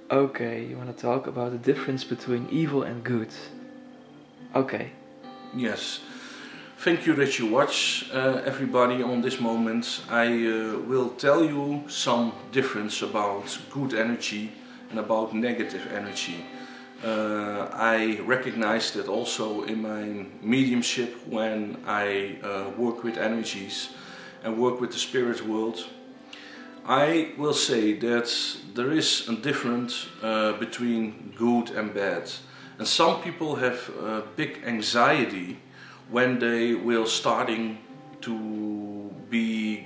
Okay, you want to talk about the difference between evil and good. Okay. Yes. Thank you that you watch, everybody, on this moment. I will tell you some difference about good energy and about negative energy. I recognize that also in my mediumship when I work with energies and work with the spirit world. I will say that there is a difference between good and bad. And some people have big anxiety when they will starting to be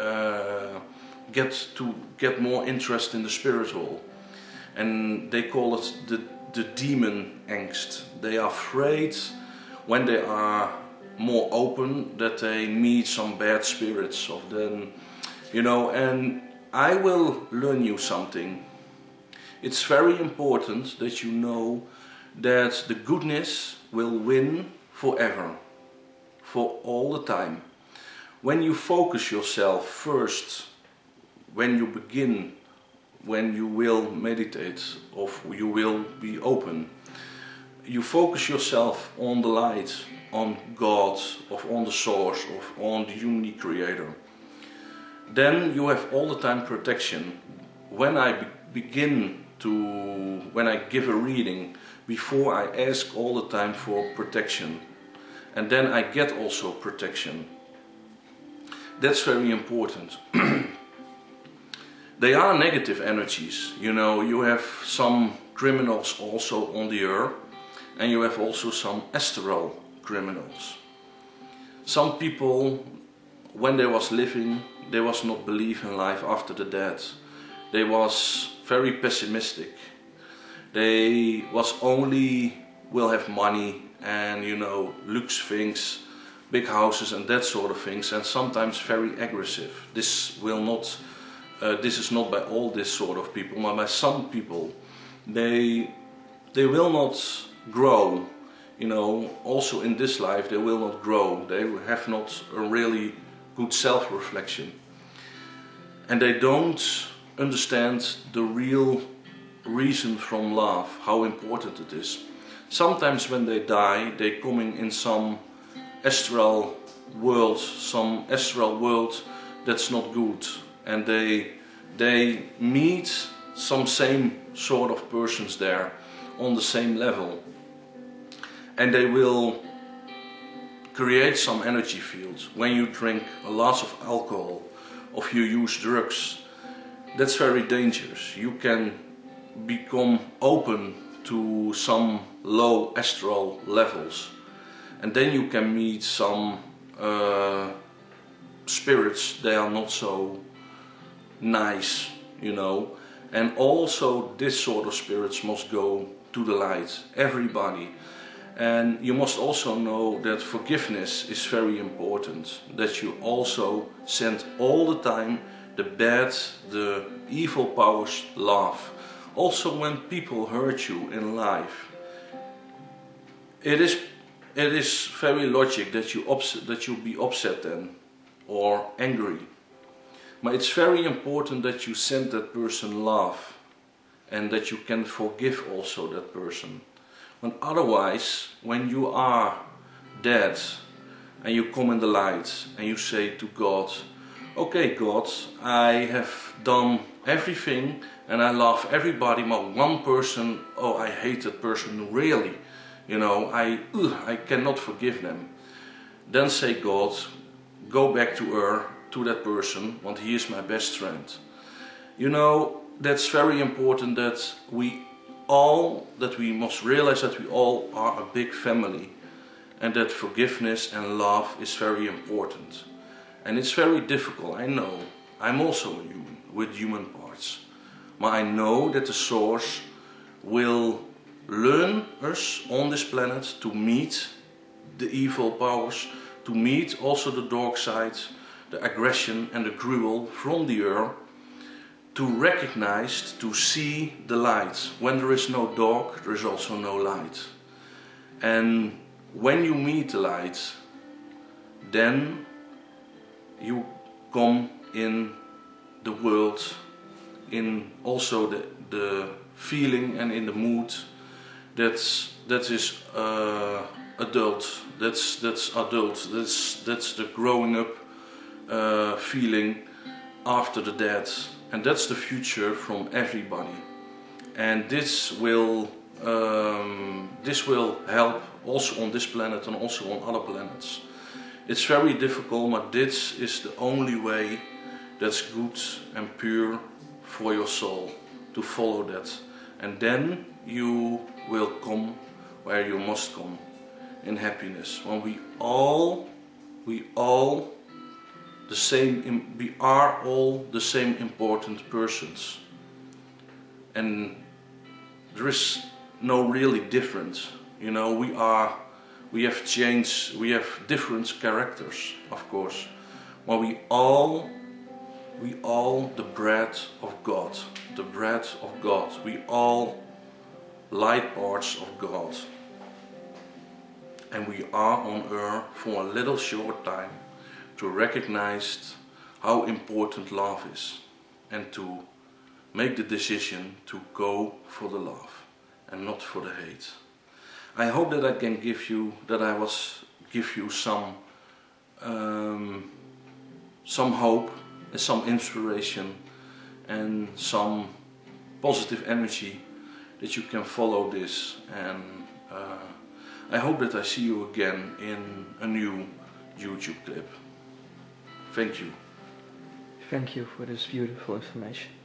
get more interest in the spiritual, and they call it the demon angst. They are afraid when they are more open that they meet some bad spirits of them, and I will learn you something. It's very important that you know that the goodness will win forever, for all the time. When you focus yourself first, when you begin, when you will meditate, or you will be open, you focus yourself on the light, on God, on the source, on the unique creator. Then you have all the time protection. When I when I give a reading, before I ask all the time for protection. And then I get also protection. That's very important. They are negative energies. You have some criminals also on the earth, and you have also some astral criminals. Some people, when they was living, they was not believe in life after the death. They was very pessimistic. They was only will have money and lux things, big houses and that sort of things, and sometimes very aggressive. This is not by all this sort of people, but by some people. They will not grow. Also in this life they will not grow. They have not a really good self-reflection, and they don't understand the real reason from love, how important it is. Sometimes when they die, they coming in some astral world that's not good, and they meet some same sort of persons there on the same level, and they will create some energy fields. When you drink a lot of alcohol, or you use drugs, that's very dangerous. You can become open to some low astral levels, and then you can meet some spirits. They are not so nice, and also this sort of spirits must go to the light, everybody. And you must also know that forgiveness is very important, that you also send all the time the bad, the evil powers love. Also when people hurt you in life, it is very logic that you be upset then, or angry. But it's very important that you send that person love, and that you can forgive also that person. But otherwise, when you are dead and you come in the light and you say to God, okay God, I have done everything and I love everybody, but one person, oh, I hate that person really, I cannot forgive them. Then say, God, go back to her, to that person, want he is my best friend. That's very important, that we must realize that we all are a big family, and that forgiveness and love is very important. And it's very difficult, I know. I'm also a human, with human parts. But I know that the source will learn us on this planet to meet the evil powers, to meet also the dark side, the aggression and the cruel from the earth, to recognize, to see the light. When there is no dark, there is also no light. And when you meet the light, then you come in the world, in also the feeling and in the mood that is adult. That's adult. That's the growing up feeling after the death, and that's the future from everybody. And this will help also on this planet and also on other planets. It's very difficult, but this is the only way that's good and pure for your soul, to follow that. And then you will come where you must come, in happiness. When we are all the same important persons. And there is no really difference. You know, we have changed, we have different characters, of course. But we all the bread of God, the bread of God. We all light parts of God. And we are on earth for a little short time to recognize how important love is and to make the decision to go for the love and not for the hate. I hope that I can give you some hope and some inspiration and some positive energy that you can follow this, and I hope that I see you again in a new YouTube clip. Thank you. Thank you for this beautiful information.